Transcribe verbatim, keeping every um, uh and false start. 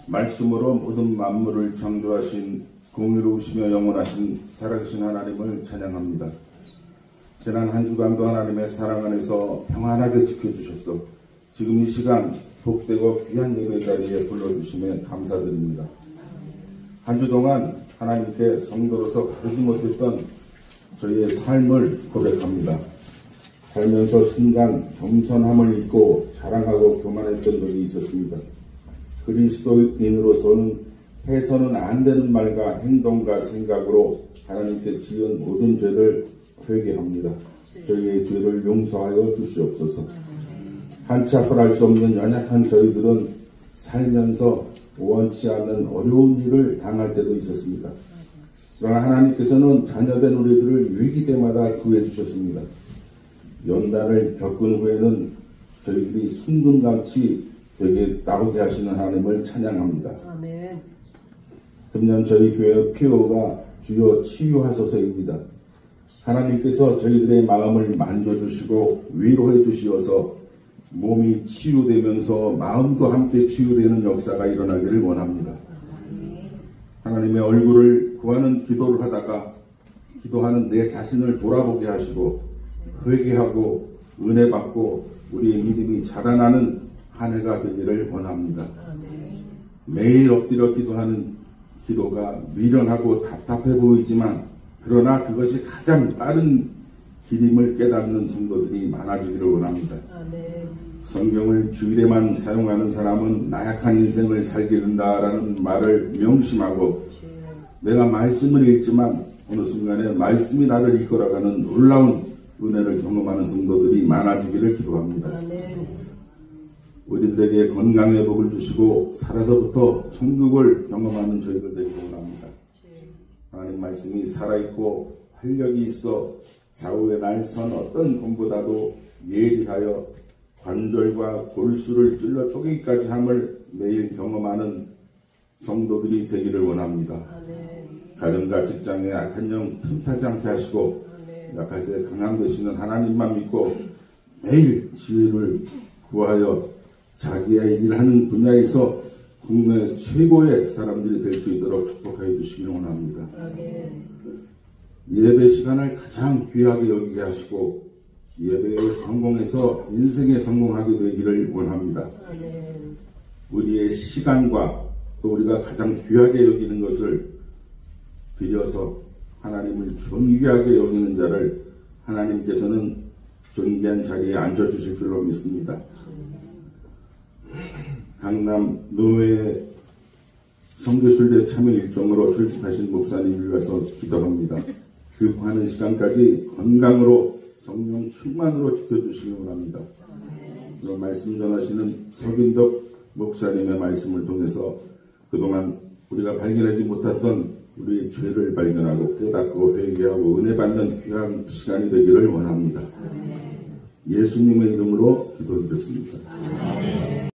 말씀으로 모든 만물을 창조하신 공의로우시며 영원하신 살아계신 하나님을 찬양합니다. 지난 한 주간도 하나님의 사랑 안에서 평안하게 지켜주셔서 지금 이 시간 복되고 귀한 예배 자리에 불러주심에 감사드립니다. 한 주 동안 하나님께 성도로서 가르지 못했던 저희의 삶을 고백합니다. 살면서 순간 겸손함을 잊고 자랑하고 교만했던 적이 있었습니다. 그리스도인으로서는 해서는 안 되는 말과 행동과 생각으로 하나님께 지은 모든 죄를 회개합니다. 저희의 죄를 용서하여 주시옵소서. 한치 앞을 알 수 없는 연약한 저희들은 살면서 원치 않는 어려운 일을 당할 때도 있었습니다. 그러나 하나님께서는 자녀된 우리들을 위기 때마다 구해주셨습니다. 연단을 겪은 후에는 저희들이 순금같이 되게 나오게 하시는 하나님을 찬양합니다. 아멘. 금년 저희 교회 피오가 주여 치유하소서입니다. 하나님께서 저희들의 마음을 만져주시고 위로해 주시어서 몸이 치유되면서 마음도 함께 치유되는 역사가 일어나기를 원합니다. 하나님의 얼굴을 구하는 기도를 하다가 기도하는 내 자신을 돌아보게 하시고 회개하고 은혜 받고 우리의 믿음이 자라나는 한 해가 되기를 원합니다. 매일 엎드려 기도하는 기도가 미련하고 답답해 보이지만 그러나 그것이 가장 빠른 길임을 깨닫는 성도들이 많아지기를 원합니다. 성경을 주일에만 사용하는 사람은 나약한 인생을 살게 된다라는 말을 명심하고 내가 말씀을 읽지만 어느 순간에 말씀이 나를 이끌어가는 놀라운 은혜를 경험하는 성도들이 많아지기를 기도합니다. 우리들에게 건강의 복을 주시고 살아서부터 천국을 경험하는 저희들 되기를 원합니다. 하나님 말씀이 살아있고 활력이 있어 좌우에 날선 어떤 검보다도 예리하여 관절과 골수를 찔러 쪼개기까지 함을 매일 경험하는 성도들이 되기를 원합니다. 가정과 직장에 악한 영 틈타지 않게 하시고 약할 때 강함 되시는 하나님만 믿고 매일 지혜를 구하여 자기의 일하는 분야에서 국내 최고의 사람들이 될 수 있도록 축복하여 주시기를 원합니다. 예배 시간을 가장 귀하게 여기게 하시고 예배에 성공해서 인생에 성공하게 되기를 원합니다. 우리의 시간과 또 우리가 가장 귀하게 여기는 것을 드려서 하나님을 존귀하게 여기는 자를 하나님께서는 존귀한 자리에 앉아주실 줄로 믿습니다. 강남 노회 선교순례 참여 일정으로 출석하신 목사님을 위해서 기도합니다. 교육하는 시간까지 건강으로 성령 충만으로 지켜주시기 원합니다. 네. 말씀 전하시는 서균덕 목사님의 말씀을 통해서 그동안 우리가 발견하지 못했던 우리의 죄를 발견하고 깨닫고 회개하고 은혜 받는 귀한 시간이 되기를 원합니다. 네. 예수님의 이름으로 기도드렸습니다. 네.